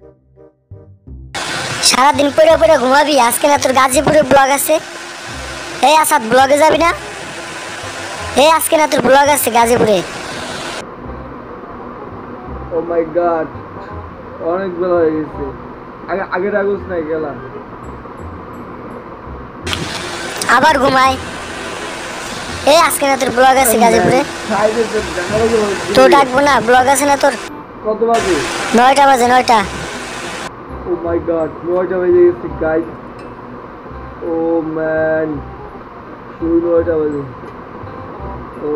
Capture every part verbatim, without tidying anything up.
সারাদিন পরে পরে ঘুমাবি, আজকে না তোর গাজীপুরে ব্লগ আছে। এই আসাদ, ব্লগে যাবি না? এই আজকে না তোর ব্লগ আছে গাজীপুরে। ও মাই গড, অনেক বেলা হয়ে গেছে। আগে আগের আগস্ট নাই গেলাম, আবার ঘুমায়। এই আজকে না তোর ব্লগ আছে গাজীপুরে। তো ডাকবো না, ব্লগ আছে না তোর? কত বাজে? নয়টা বাজে, নয়টা। ও মাই গড, নয়টা বেজে গেছে গাইস। ও ম্যান, শুধু নয়টা বাজে। ও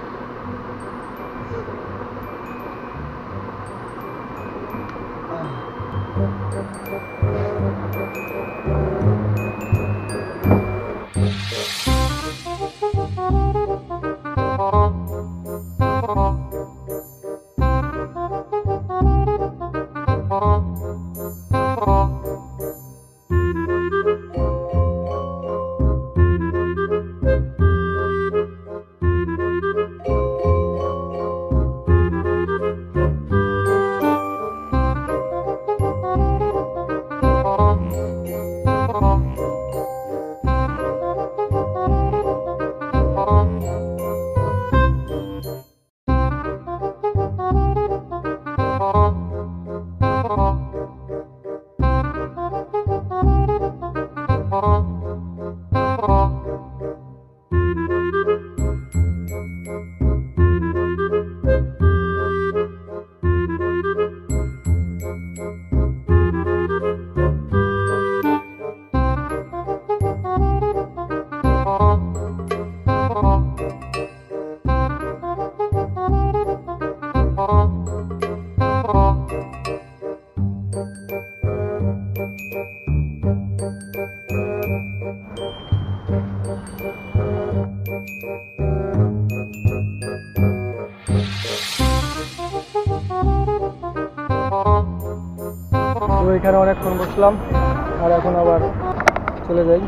এখানে অনেকক্ষণ বসলাম, আর এখন আবার চলে যাই।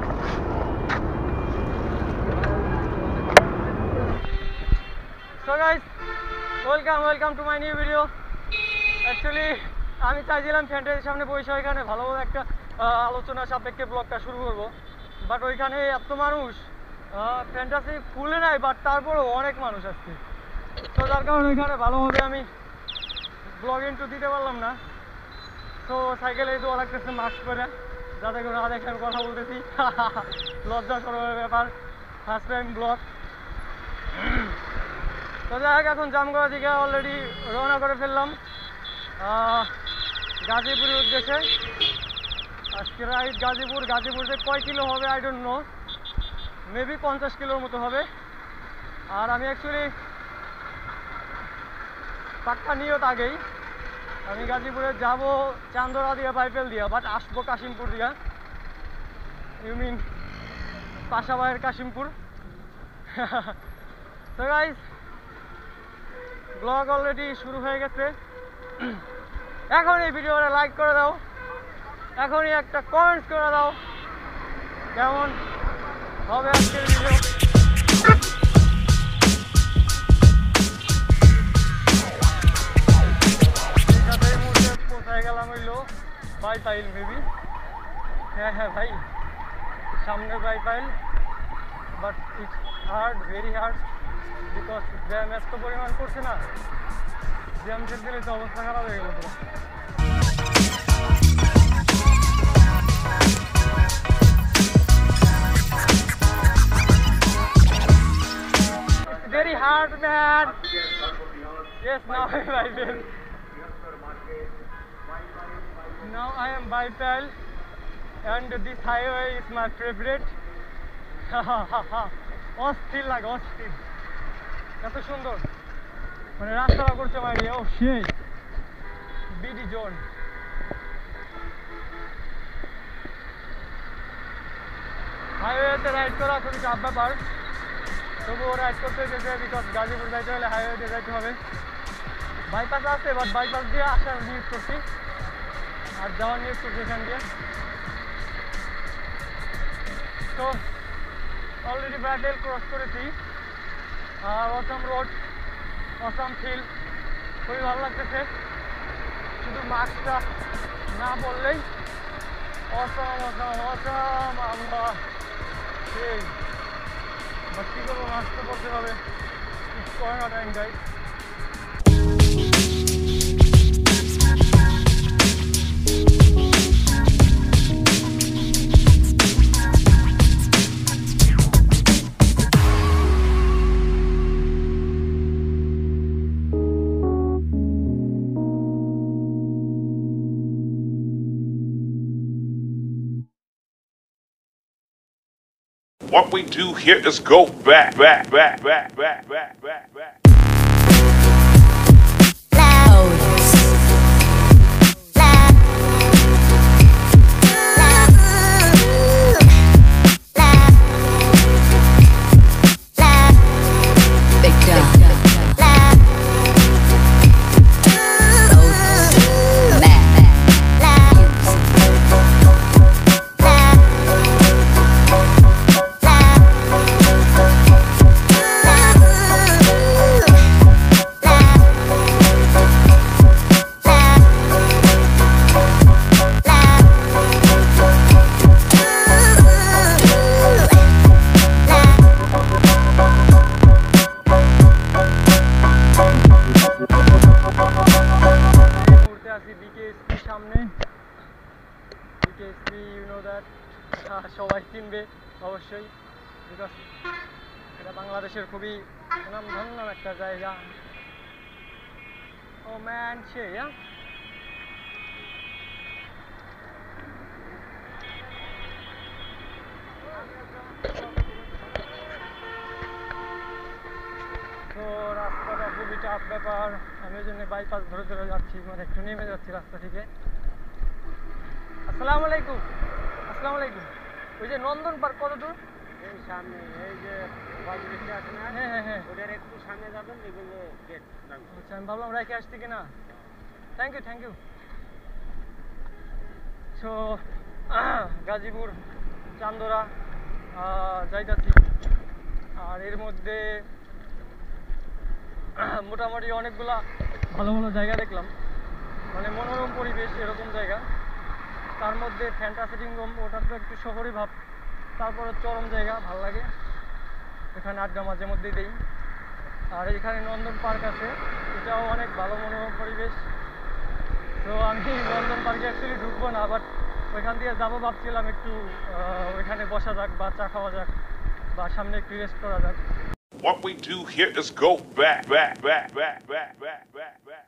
So guys, welcome welcome to my new video. Actually আমি চাইছিলাম ফ্যান্টাসির সামনে বসে ওইখানে ভালো একটা আলোচনা সাপেক্ষে ব্লগটা শুরু করব, বাট ওইখানে এত মানুষ, ফ্যান্টাসি ফুলে নাই, বাট তারপরেও অনেক মানুষ আসছে। তো যার কারণে ওইখানে ভালোভাবে আমি ব্লগ ইন্ট্রো দিতে পারলাম না। তো সাইকেলে দোয়া লাগতেছে মাস্ক করে, যাতে করে না দেখে আমি কথা বলতেছি। লজ্জা সরবের ব্যাপার, ফার্স্ট টাইম ব্লগ। তো যাই হোক, এখন জামগড়া দিকে অলরেডি রওনা করে ফেললাম গাজীপুরের উদ্দেশ্যে। আজকে রাইড গাজীপুর। গাজীপুর যে কয় কিলো হবে আই ডোন্ট নো, মেবি পঞ্চাশ কিলোর মতো হবে। আর আমি অ্যাকচুয়ালি পাক্কা নিয়ত আগেই, আমি গাজীপুরে যাব চান্দরা দিয়া, বাইপেল দিয়া, বাট আসবো কাশিমপুর দিয়া। ইউ মিন পাশাবাইয়ের কাশিমপুর। তো গাইজ, ব্লগ অলরেডি শুরু হয়ে গেছে। এখন এই ভিডিওটা লাইক করে দাও, এখনই একটা কমেন্ট করে দাও কেমন হবে আজকের ভিডিও। পৌঁছায় গেলাম হইলো বাইপাইল মেবি। হ্যাঁ হ্যাঁ ভাই, সামনে Baipail, but it's hard, very hard, because jam এত পরিমাণ করছে না, জ্যাম ঠেক দিলে তো অবস্থা খারাপ হয়ে গেল পুরো। It's very hard, man. Yes, now I am Baipal. Now I am Baipal, and this highway is my favorite. অস্থির লাগে, অস্থির, এত সুন্দর, মানে রাস্তাটা করছে মাইরি। ও সেই বিডি জোন। হাইওয়েতে রাইড করা খুবই চাপ ব্যাপার, তবুও রাইড করতে যেতে, বিকজ গাজীপুর যাইতে হলে হাইওয়েতে যাইতে হবে। বাইপাস আছে, বাট বাইপাস দিয়ে আসার নিউজ করছি, আর যাওয়ার নিউজ করছি এখান দিয়ে। তো অলরেডি ব্রাইডেল ক্রস করেছি, আর অসাম রোড, অসাম ফিল, খুবই ভালো লাগতেছে। শুধু শুধু মাস্কটা না পরলেই অসম অসম অসম আল্লাহ সেই বাট কী করবো, মাস্ক তো পরতে হবে, corona time guide. What we do here is go back, back, back, back, back, back, back, back. সামনে বিকেএসপি, ইউ নো দ্যাট, সবাই চিনবে অবশ্যই, বিকজ এটা বাংলাদেশের খুবই নামধন্য একটা জায়গা। ও ম্যান সে তো রাস্তাটা খুবই টাফ ব্যাপার, আমি ওই জন্য বাইপাস ধরে ধরে যাচ্ছি, মানে একটু নেমে যাচ্ছি রাস্তা থেকে। আসসালামু আলাইকুম। আসসালামু আলাইকুম। ওই যে নন্দন পার্ক কত দূর? এই সামনে, এই যে বাজরিতে আছে না, হ্যাঁ হ্যাঁ হ্যাঁ, ওটার একটু সামনে যাবেন, এগুলো গেট। আচ্ছা, আমি ভাবলাম রেখে আসছি কিনা। Thank you thank you. So Gazipur Chandra যাইতাছি, আর এর মধ্যে মোটামুটি অনেকগুলা ভালো ভালো জায়গা দেখলাম, মানে মনোরম পরিবেশ এরকম জায়গা। তার মধ্যে ফ্যান্টাসি রুম, ওটা তো একটু শহরে ভাব, তারপরে চরম জায়গা, ভালো লাগে, এখানে আড্ডা মাঝে মধ্যেই দেই। আর এখানে নন্দন পার্ক আছে, এটাও অনেক ভালো মনোরম পরিবেশ। তো আমি নন্দন পার্কে অ্যাকচুয়ালি ঢুকবো না, বাট ওইখান দিয়ে যাবো ভাবছিলাম, একটু ওইখানে বসা যাক বা চা খাওয়া যাক বা সামনে একটু রেস্ট করা যাক। What we do here is go back, back, back, back, back, back, back, back.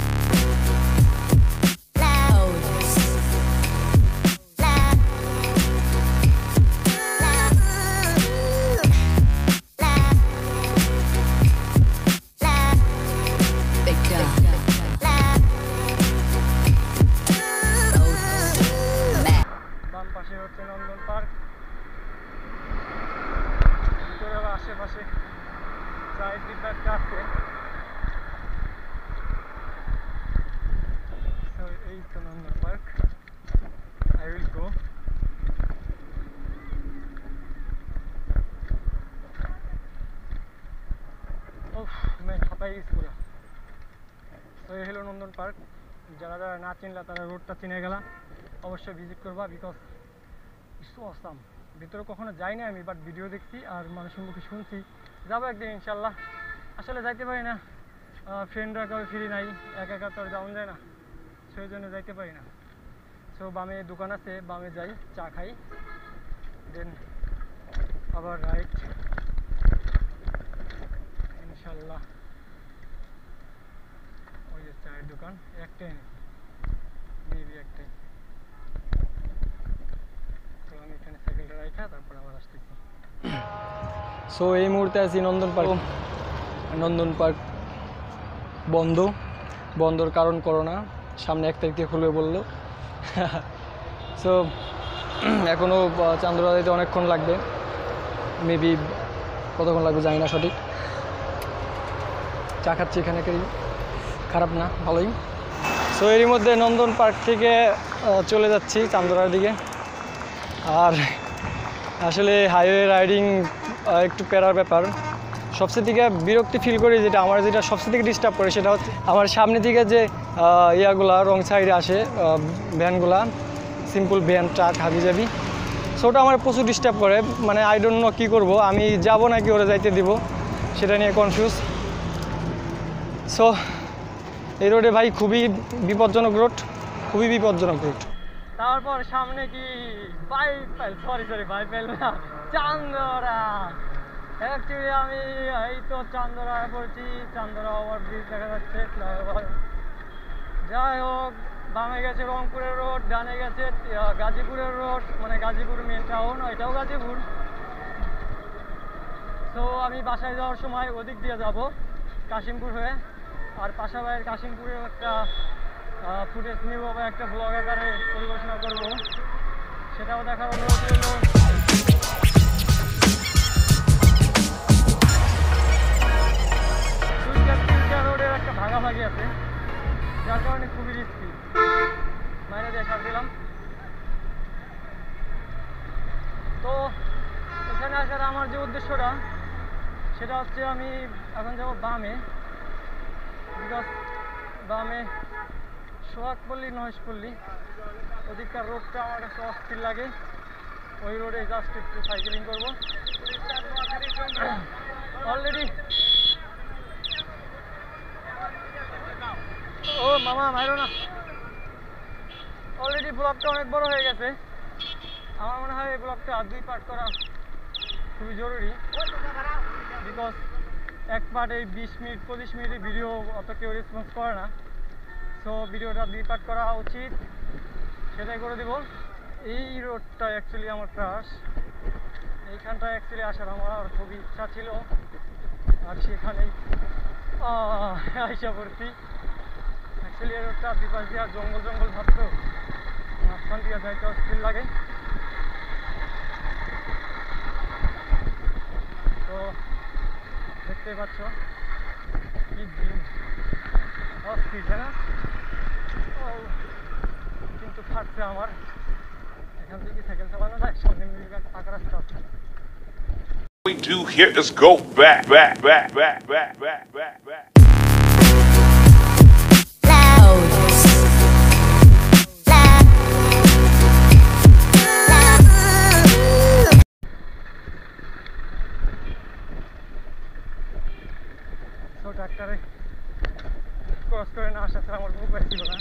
বাম পাশে হচ্ছে নন্দন পার্ক, ভিতরের আশেপাশে চায়ের দিকটা একটা আছে। So, এই তো Nandan park, I will go. Oof man, হাঁপাই গেছি পুরো। তো এই হলো নন্দন পার্ক, যারা যারা না চিনলা তারা রোডটা চিনে গেলা, অবশ্যই ভিজিট করবা, বিকজ ইটস সো অসাম। ভিতরে কখনো যাইনি আমি, বাট ভিডিও দেখছি আর মানুষের মুখে শুনছি, যাবো একদিন ইনশাল্লাহ। আসলে যাইতে পারি না, ফ্রেন্ডরা কেউ ফ্রি নাই, একা একা তো আর যাওয়া যায় না, সেই জন্য যাইতে পারি না। সো বামে দোকান আছে, বামে যাই, চা খাই, দেন আবার রাইট ইনশাল্লাহ। ওই যে চায়ের দোকান একটাই নেই, মেবি একটাই। তো আমি এখানে সাইকেলটা রাখা, তারপর আবার আসতেছি। সো এই মুহূর্তে আছি নন্দন পার্ক। নন্দন পার্ক বন্ধ, বন্ধর কারণ করোনা, সামনে এক তারিখে খুলবে বললো। সো এখনও চান্দরা যেতে অনেকক্ষণ লাগবে, মেবি কতক্ষণ লাগবে জানি না সঠিক। চা খাচ্ছি এখানে, খারাপ না, ভালোই। সো এরই মধ্যে নন্দন পার্ক থেকে চলে যাচ্ছি চান্দরার দিকে। আর আসলে হাইওয়ে রাইডিং একটু প্যারার ব্যাপার, সবচেয়ে থেকে বিরক্তি ফিল করি যেটা আমার যেটা সবচেয়ে থেকে ডিস্টার্ব করে সেটা হচ্ছে আমার সামনে থেকে যে ইয়াগুলা রং সাইডে আসে ভ্যানগুলা, সিম্পল ভ্যান, ট্রাক, হাবিজাবি, সো ওটা আমার প্রচুর ডিস্টার্ব করে। মানে আই ডোন্ট নো কী করবো, আমি যাবো নাকি ওরা যাইতে দিব সেটা নিয়ে কনফিউজ। সো এই রোডে ভাই খুবই বিপজ্জনক রোড, খুবই বিপজ্জনক রোড। তারপর সামনে কি বাইপাইল, সরি সরি বাইপাইল না, চান্দরা। অ্যাকচুয়ালি আমি এই তো চান্দরায় পড়ছি, চান্দরা ওভার ব্রিজ দেখা যাচ্ছে, ফ্লাইওভার। যাই হোক, বামে গেছে রংপুরের রোড, ডানে গেছে গাজীপুরের রোড, মানে গাজীপুর মেন টাউন, এটাও গাজীপুর। তো আমি বাসায় যাওয়ার সময় ওদিক দিয়ে যাব কাশিমপুর হয়ে, আর পাশাপাশি কাশিমপুরের একটা ফুটেজ নিব বা একটা ব্লগ আকারে পরিবেশনা করব, সেটাও দেখার অনুরোধ রইল। দুইটা তিনটা রোডের একটা ভাগাভাগি আছে, যার কারণে খুবই রিস্কি। মাইনে দিয়ে সার দিলাম। তো এখানে আসার আমার যে উদ্দেশ্যটা সেটা হচ্ছে আমি এখন যাব বামে, বিকজ বামে সোহাগপল্লী, মহেশপল্লী ওদিককার রোডটা আমার কাছে অস্থির লাগে। ওই রোডে জাস্ট একটু সাইকেলিং করবো। অলরেডি ও মামা মাইরো না, অলরেডি ব্লগটা অনেক বড় হয়ে গেছে। আমার মনে হয় এই ব্লগটা দুই পার্ট করা খুবই জরুরি, বিকজ এক পার্ট এই বিশ মিনিট পঁচিশ মিনিটের ভিডিও অত কেউ রেসপন্স করে না। সো ভিডিওটা দুই পার্ট করা উচিত, সেটাই করে দেব। এই রোডটা অ্যাকচুয়ালি আমার ক্রাশ, এইখানটা অ্যাকচুয়ালি আসার আমার খুবই ইচ্ছা ছিল, আর সেখানেই আইসা পড়ছি। অ্যাকচুয়ালি এই রোডটা দুই পাশ দিয়ে জঙ্গল জঙ্গল ভাবতো, মাঝখান দিয়ে যাইতে অস্থির লাগে। তো দেখতে পাচ্ছ কি ভিউ, অস্থির তাই না? কিন্তু ফাটছে আমার, এখান থেকে সাইকেল চালানো যায়, সামনে মিলিগান পাকা রাস্তা আছে। What we do here is go back, back, back, back, back, back, back, back. তো ট্রাক্টরে ক্রস করে না আসা ছাড়া আমার কোনো উপায় ছিল না,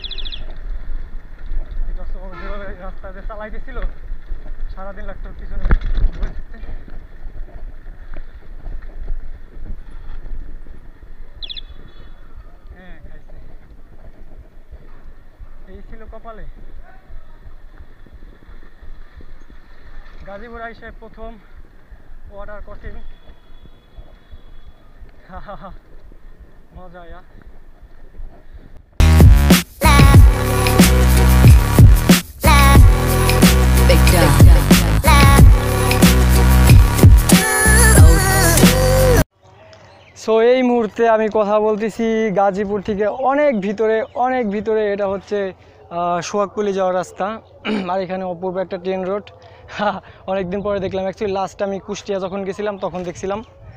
বিকজ ও যেভাবে রাস্তাতে চালাইতেছিল সারাদিন লাগতো পিছনে ঘুরে থাকতে। হ্যাঁ খাইছে, এই ছিল কপালে। গাজীপুর আইসে প্রথম ওয়াটার ক্রসিং, মজা। সো এই মুহূর্তে আমি কথা বলতেছি গাজীপুর থেকে অনেক ভিতরে, অনেক ভিতরে। এটা হচ্ছে সোহাগপল্লী যাওয়ার রাস্তা, আর এখানে অপূর্ব একটা ট্রেন রোড। অনেকদিন পরে দেখলাম, অ্যাকচুয়ালি লাস্ট আমি কুষ্টিয়া যখন গেছিলাম তখন দেখছিলাম।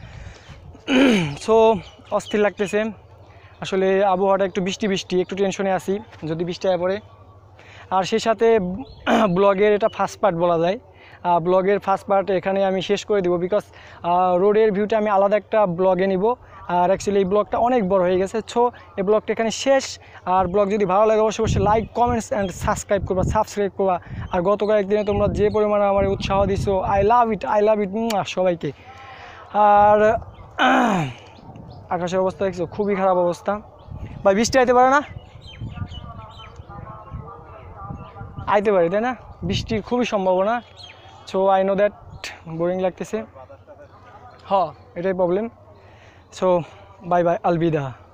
সো অস্থির লাগতেছে আসলে, আবহাওয়াটা একটু বৃষ্টি বৃষ্টি, একটু টেনশনে আছি যদি বৃষ্টি আয় পড়ে। আর সেই সাথে ব্লগের এটা ফার্স্ট পার্ট বলা যায়, ব্লগের ফার্স্ট পার্ট এখানে আমি শেষ করে দেবো, বিকজ রোডের ভিউটা আমি আলাদা একটা ব্লগে নিব। আর অ্যাকচুয়ালি এই ব্লগটা অনেক বড় হয়ে গেছে, সো এই ব্লগটা এখানে শেষ। আর ব্লগ যদি ভালো লাগে অবশ্যই অবশ্যই লাইক, কমেন্টস অ্যান্ড সাবস্ক্রাইব করবা, সাবস্ক্রাইব করবা। আর গত কয়েকদিনে তোমরা যে পরিমাণে আমার উৎসাহ দিছো, I love it, I love ইট সবাইকে। আর আকাশের অবস্থা দেখছো, খুবই খারাপ অবস্থা ভাই, বৃষ্টি আইতে পারে না, আইতে পারে তাই না, বৃষ্টির খুবই সম্ভাবনা। So I know that boring লাগতেছে, হ এটাই problem. So bye bye, Alvida.